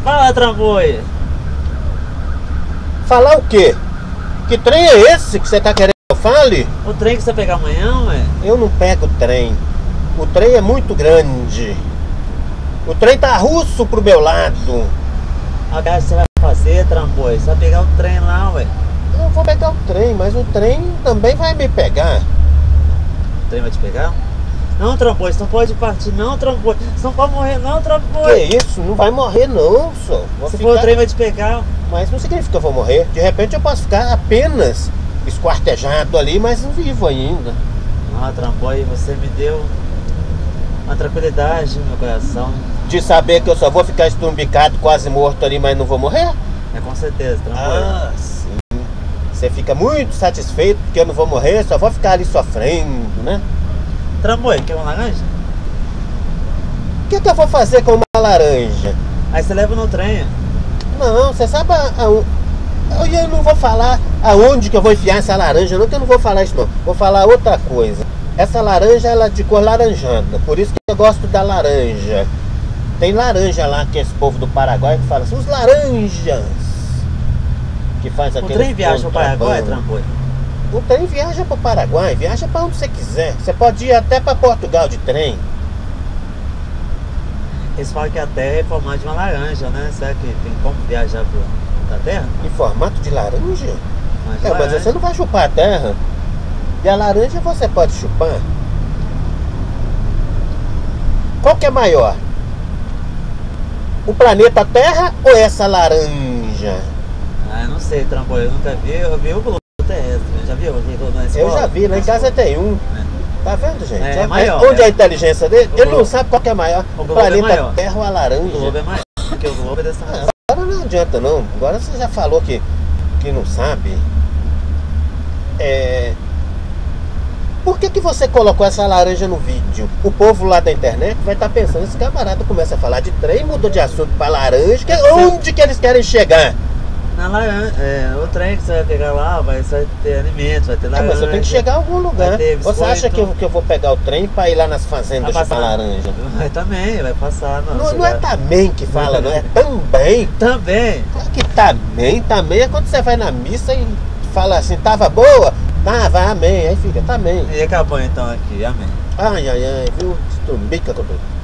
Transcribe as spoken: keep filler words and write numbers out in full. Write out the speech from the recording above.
Fala, trambolho. Falar o quê? Que trem é esse que você tá querendo que eu fale? O trem que você pegar amanhã, ué? Eu não pego trem. O trem é muito grande. O trem tá russo pro meu lado. A viagem que você vai fazer, trambolho, você vai pegar o trem lá, ué. Eu vou pegar o trem, mas o trem também vai me pegar. O trem vai te pegar? Não, trambolho, você não pode partir, não, trambolho. Você não pode morrer, não, trambolho. Que isso? Não vai morrer não, só. Vou Se ficar... for o trem vai te pegar. Mas não significa que eu vou morrer. De repente eu posso ficar apenas esquartejado ali, mas vivo ainda. Ah, trambolho, você me deu uma tranquilidade no meu coração. De saber que eu só vou ficar estrumbicado, quase morto ali, mas não vou morrer? É com certeza, trambolho. Ah, sim. Você fica muito satisfeito porque eu não vou morrer, só vou ficar ali sofrendo, né? Trambolho, quer uma laranja? O que, que eu vou fazer com uma laranja? Aí você leva no trem. Não, você sabe aonde... Eu não vou falar aonde que eu vou enfiar essa laranja, não, que eu não vou falar isso não. Vou falar outra coisa. Essa laranja, ela é de cor laranjada, por isso que eu gosto da laranja. Tem laranja lá, que é esse povo do Paraguai que fala assim, os laranjas. Que faz aquele... O trem viaja pro Paraguai, trambolho? O trem viaja para o Paraguai, viaja para onde você quiser. Você pode ir até para Portugal de trem. Eles falam que a Terra é formada de uma laranja, né? Será que tem como viajar para a Terra? Em formato de laranja? Mas, É, mas você não vai chupar a terra. E a laranja você pode chupar. Qual que é maior? O planeta Terra ou essa laranja? Ah, eu não sei, trambolho, eu nunca vi. Eu vi o globo terrestre, já viu? Na escola? Eu já vi, lá em casa tem um. É. Tá vendo, gente? É, é maior, Onde é é. a inteligência dele? O Ele globo. não sabe qual que é maior. O O globo é planeta maior. Terra ou a laranja? O globo é maior, porque o globo é dessa Ah, raça. agora não adianta não. Agora você já falou que, que não sabe. É... Por que que você colocou essa laranja no vídeo? O povo lá da internet vai estar pensando, esse camarada começa a falar de trem, mudou de assunto para laranja, que onde que eles querem chegar? Na laranja, é, o trem que você vai pegar lá, vai, você vai ter alimentos, vai ter É, laranja. mas eu tenho que chegar a algum lugar. vai ter Você acha biscoito. que eu, que eu vou pegar o trem para ir lá nas fazendas Vai chupar passar. laranja? Vai também, vai passar. Não, Não, você não é vai- também que fala, não é também. Também. Claro que também, também é quando você vai na missa e fala assim, tava boa? Tava, amém. Aí fica, também. E acabou então aqui, amém. Ai, ai, ai, viu? Estrumbica com tudo.